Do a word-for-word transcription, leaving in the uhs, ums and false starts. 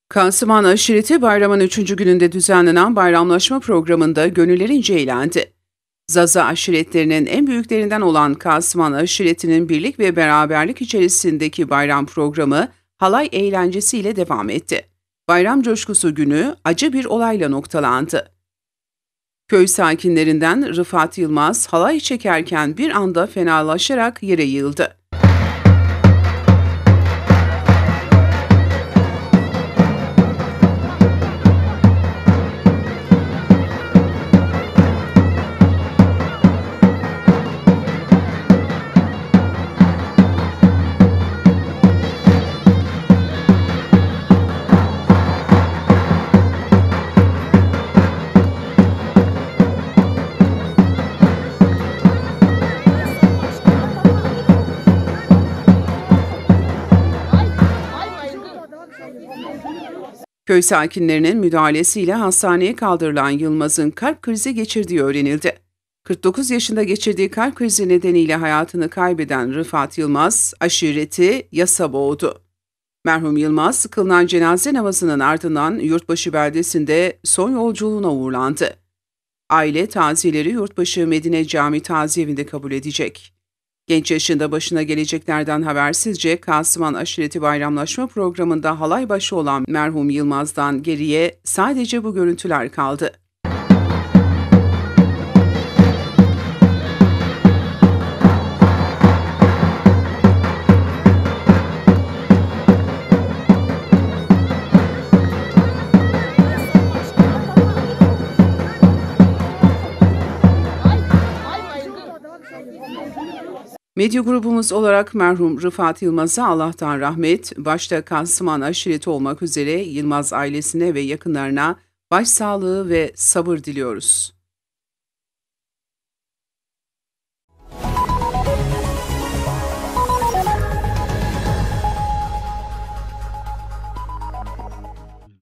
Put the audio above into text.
Kasıman Aşireti bayramın üçüncü gününde düzenlenen bayramlaşma programında gönüllerince eğlendi. Zaza aşiretlerinin en büyüklerinden olan Kasıman Aşireti'nin birlik ve beraberlik içerisindeki bayram programı halay eğlencesiyle devam etti. Bayram coşkusu günü acı bir olayla noktalandı. Köy sakinlerinden Rıfat Yılmaz halay çekerken bir anda fenalaşarak yere yığıldı. Köy sakinlerinin müdahalesiyle hastaneye kaldırılan Yılmaz'ın kalp krizi geçirdiği öğrenildi. kırk dokuz yaşında geçirdiği kalp krizi nedeniyle hayatını kaybeden Rıfat Yılmaz, aşireti yasa boğdu. Merhum Yılmaz, kılınan cenaze namazının ardından Yurtbaşı beldesinde son yolculuğuna uğurlandı. Aile taziyeleri Yurtbaşı Medine Cami Taziyevi'nde kabul edecek. Genç yaşında başına geleceklerden habersizce Kasıman Aşireti bayramlaşma programında halay başı olan merhum Yılmaz'dan geriye sadece bu görüntüler kaldı. Medya grubumuz olarak merhum Rıfat Yılmaz'a Allah'tan rahmet, başta Kasıman Aşireti olmak üzere Yılmaz ailesine ve yakınlarına başsağlığı ve sabır diliyoruz.